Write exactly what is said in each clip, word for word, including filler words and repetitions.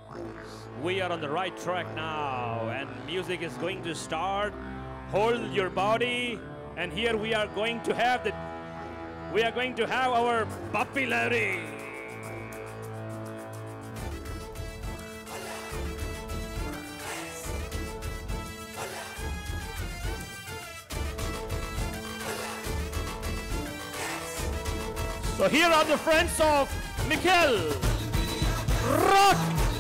We are on the right track now, and music is going to start. Hold your body, and here we are going to have the we are going to have our Puppy Larry. So here are the friends of Mikhel. Rock!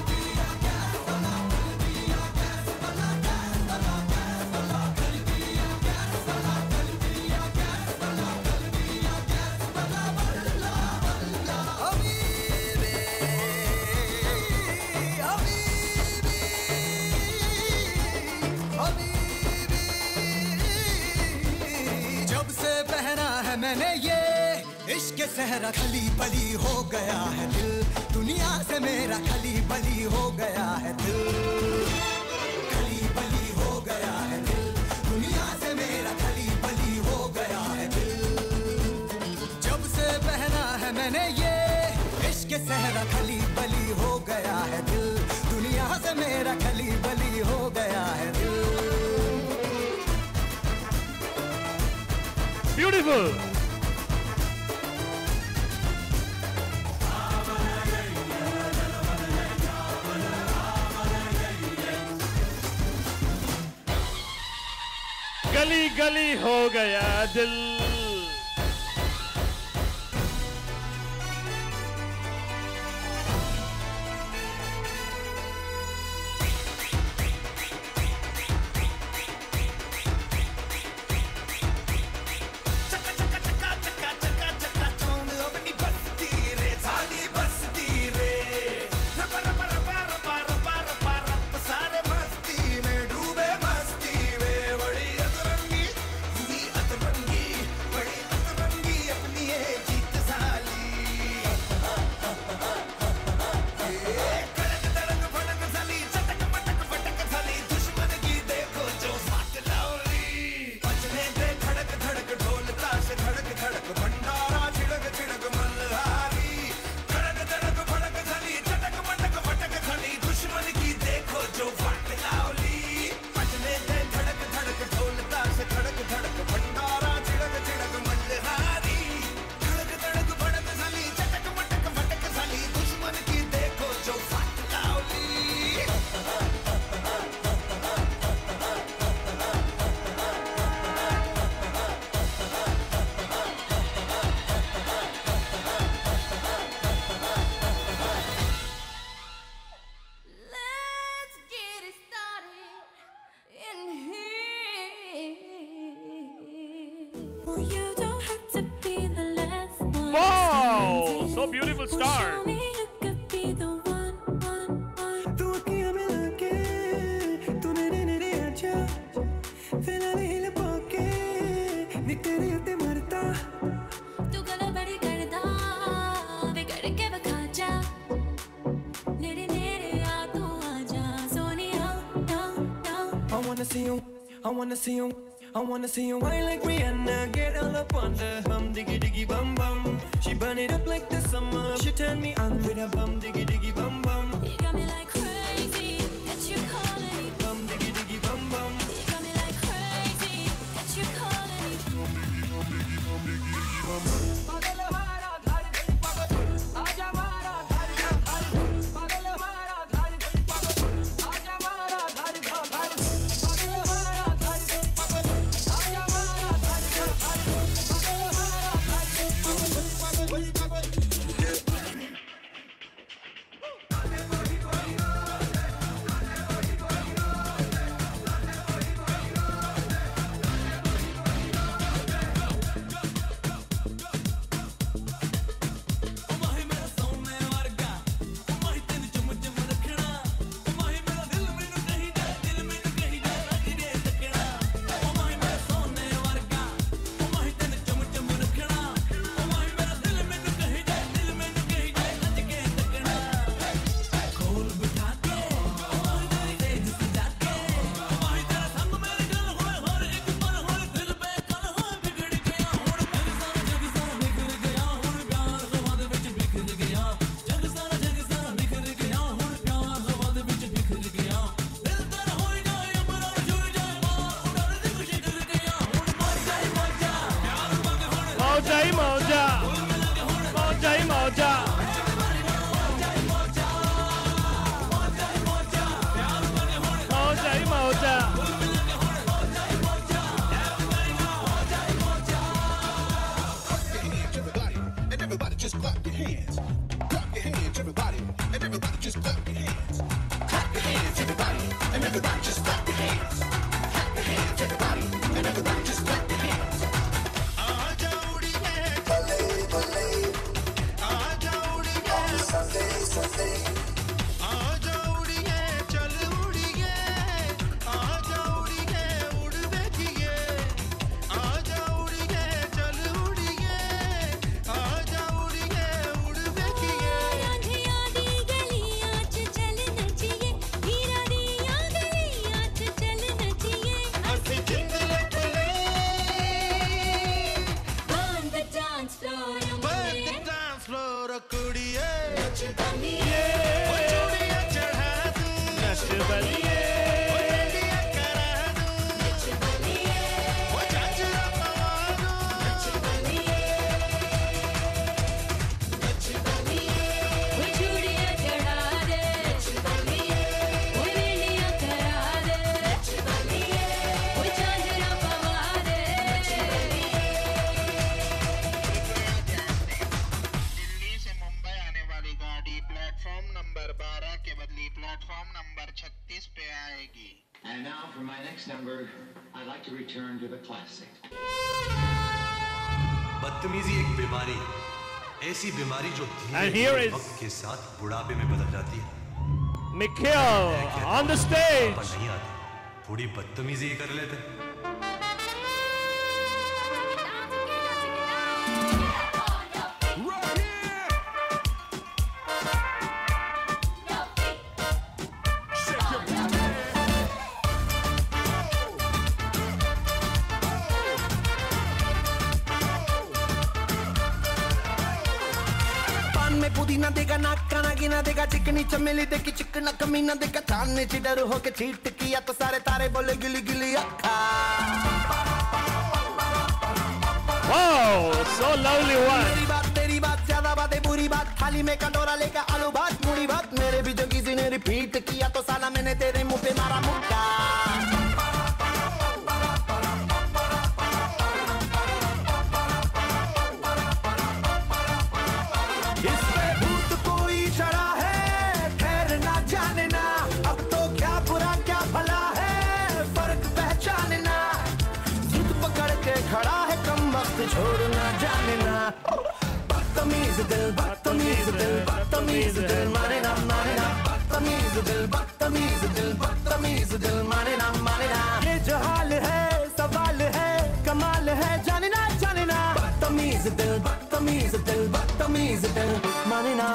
जब से पहना है मैंने ये इश्क सहरा खली बली हो गया है दिल दुनिया से मेरा खली बली हो गया है दिल खली बली हो गया है दिल दुनिया से मेरा खली बली हो गया है दिल जब से पहना है मैंने ये इश्क सहरा खली बली हो गया है दिल दुनिया से मेरा खली बली हो गया है दिल Beautiful! गली गली हो गया दिल Wow! So beautiful start. I wanna see you, I wanna see you, I wanna see you wine like Rihanna. Get all up on the bum diggy diggy bum bum. She burn it up like the summer. She turn me on with a bum diggy diggy bum bum. You got me like crazy, that you calling me. Bum diggy diggy bum bum. You got me like crazy, that you calling me. मौजा ही मौजा, मौजा ही मौजा। मौजा ही मौजा। Everybody just clap your hands. Clap your hands, everybody. And everybody just clap your hands. Clap your hands, everybody. And everybody just clap your hands. Clap your hands, everybody. And everybody just clap your hands. Aaja udiye, bale bale. Aaja udiye, Sunday Sunday. Aaja udiye, chal udiye. Aaja udiye, ud dekhiye. Aaja udiye, chal udiye. Aaja udiye, ud dekhiye. आंधी आंधी गलियां च चल नचिए, हीरा दियां गलियां च चल नचिए। Assi jingle play. On the dance floor, But the dance floor kudiye. Nach Baliye, Yeah. O chudiya chadha du. Nach Baliye, O dandiya kara du. Nach Baliye, O chachra pawa du. Nach Baliye, Nach Baliye. वो चूड़ियां चढ़ा दे, नच बलिए। वो बेलियां करा दे, नच बलिए। वो चांदरा पवा दे, नच बलिए। दिल्ली से मुंबई आने वाली गाड़ी प्लेटफॉर्म नंबर बारह के बदले प्लेटफॉर्म नंबर छत्तीस पे आएगी। And now for my next number, I'd like to return to the classic. बदतमीजी एक बीमारी है, ऐसी बीमारी जो धीरे And here धीरे is- वक्त के साथ बुढ़ापे में बदल जाती है। Mikhel on the पर stage. नहीं आती, थोड़ी बदतमीजी ही कर लेते। पान में पुदीना देगा, नाक का नागिना देगा, चिकनी चमेली देगी, चिकना कमीना देगा। चांद ने चिडर होके चीट किया तो सारे तारे बोले गिली गिली अक्खा। Wow, so lovely one. मेरी बात तेरी बात ज्यादा बातें बुरी बात, थाली में कटोरा लेकर आलू भात मूड़ी भात। मेरे भी जो किसी ने रिपीट किया तो साला मैंने तेरे मुंह पे मारा मुक्का। इस पे भूत कोई चढ़ा है, खैर ना जाने ना। अब तो क्या बुरा क्या भला है, फर्क पहचाने ना। जिद पकड़ के खड़ा है, कम वक्त छोड़ ना जाने ना। बदतमीज दिल, बदतमीज दिल, बदतमीज दिल, माने ना माने ना। बदतमीज दिल, बदतमीज दिल, बदतमीज दिल, माने ना माने ना। ये जो हाल है, सवाल है, कमाल है, जाने ना जाने ना। बदतमीज दिल, बदतमीज दिल, बदतमीज दिल, माने ना।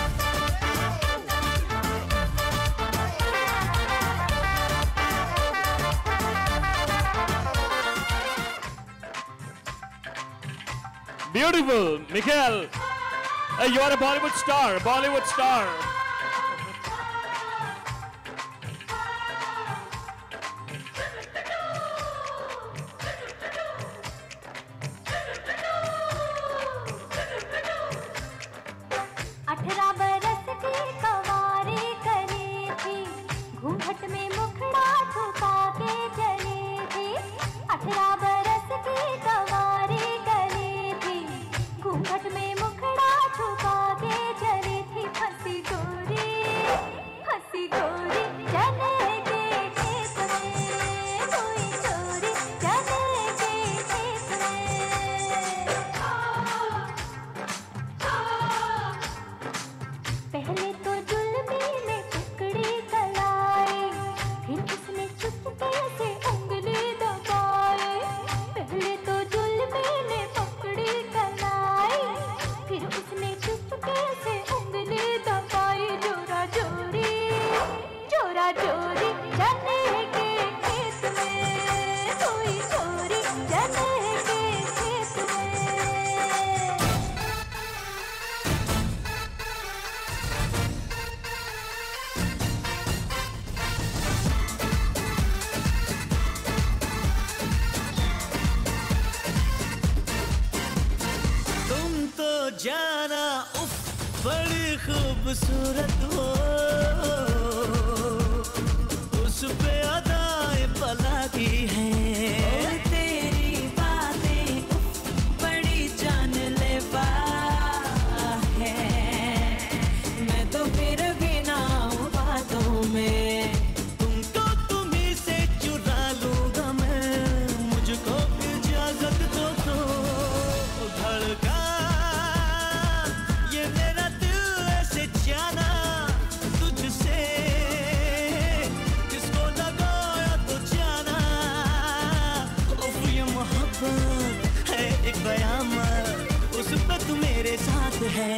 Beautiful, Mikhel. Hey, you are a Bollywood star, Bollywood star. अठारह बरस की कवारी करी थी, घूंघट में मुखड़ा छुपा के चली थी। अठारह बरस की कवारी करी थी, घूंघट में मुखड़ा छुपा के चली थी। फंसी डोर बड़ी खूबसूरत हो उस पे अदाएं पला की है तेरी बातें बड़ी जानलेवा है मैं तो फिर भी ना हूँ बातों में तुमको तुम्ही से चुरा लूंगा मैं मुझको इजाजत दो तो धड़का ये मेरा दिल ऐसे जाना तुझसे किसको लगाया तो जाना उफ ये मोहब्बत है एक बयामत उस पे तू मेरे साथ है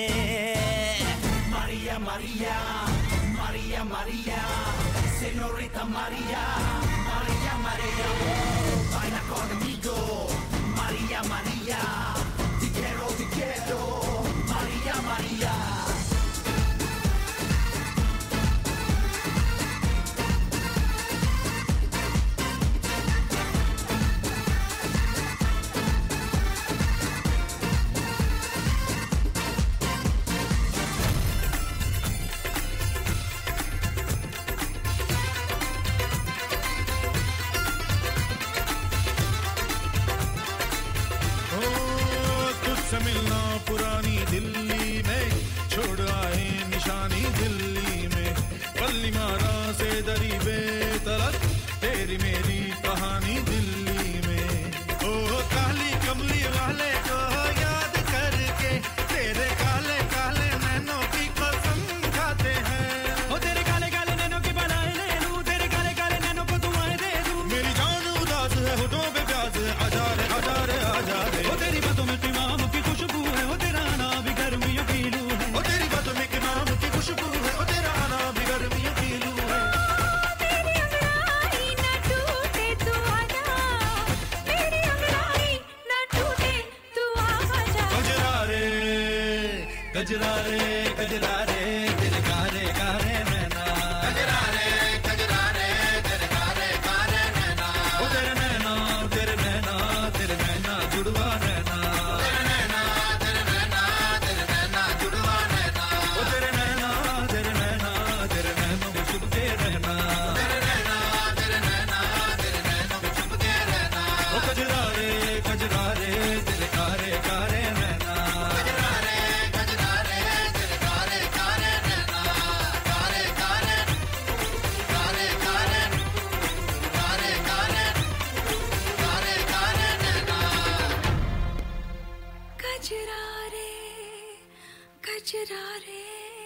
Maria Maria Maria Maria Señorita Maria Maria Maria baila conmigo Maria Maria te quiero te quiero Maria Maria ओ तुझसे मिलना पुरानी दिल्ली में छोड़ आए निशानी दिल्ली में पल्ली मारा से दरी बेतलक तेरी मेरी कहानी दिल्ली में ओ काली कमली वाले को याद करके तेरे काले काले नैनों की कसम खाते हैं ओ तेरे काले काले नैनों की बनाए ले लूं तेरे काले काले नैनों को दुआएं दे दूं मेरी जान उदास है होठों पे प्यास है आजा रे आजा रे आजा रे ओ तेरी बातों में इमाम की खुशबू है ओ तेरा आना भी गर्मियों की लू है ओ तेरी बातों में इमाम की खुशबू है ओ तेरा आना भी गर्मियों की लू है मेरी अंगड़ाई ना टूटे तू आजा मेरी अंगड़ाई ना टूटे तू आजा गजरा रे गजरा रे गजरा रे तेरे कारे कारे नैना गजरा रे गजरा रे तेरे कारे कारे नैना ओ तेरे नैना तेरे नैना तेरे नैना जुड़वा नैना तेरे नैना तेरे नैना तेरे नैना जुड़वा नैना ओ तेरे नैना तेरे नैना तेरे नैनों में छुप के रहना तेरे नैना तेरे नैना तेरे नैनों में छुप के रहना ओ गजरा रे गजरा रे तेरे कारे कारे नैना गजरा रे गजरा रे तेरे कारे कारे नैना कारे कारे कारे कारे कारे कारे कारे कारे नैना कजरा रे कजरा रे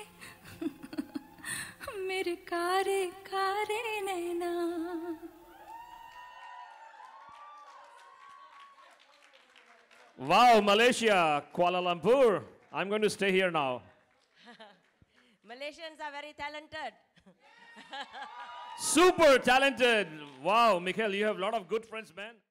मेरे कारे कारे नैना Wow, Malaysia, Kuala Lumpur. I'm going to stay here now. Malaysians are very talented. Super talented. Wow, Mikhel, you have a lot of good friends, man.